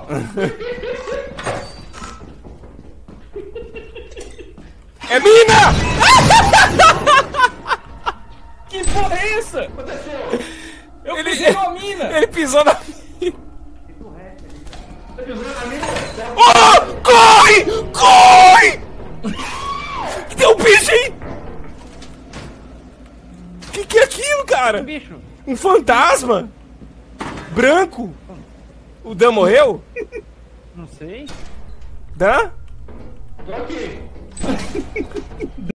É mina! Que porra é essa? Aconteceu? Eu pisei numa mina! Ele pisou na mina. Tá pisando na mina? Oh! Corre! Corre! Que tem um bicho aí! Que é aquilo, cara? Bicho! Um fantasma? Branco? O Dan morreu? Não sei. Dan? Tô aqui.